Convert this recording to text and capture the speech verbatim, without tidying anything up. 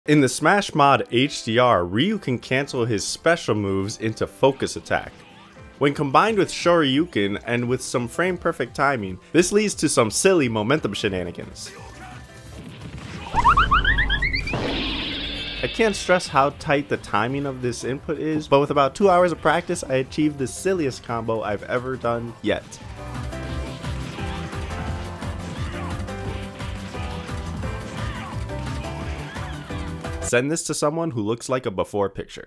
In the Smash mod H D R, Ryu can cancel his special moves into focus attack. When combined with Shoryuken and with some frame perfect timing, this leads to some silly momentum shenanigans. I can't stress how tight the timing of this input is, but with about two hours of practice, I achieved the silliest combo I've ever done yet. Send this to someone who looks like a before picture.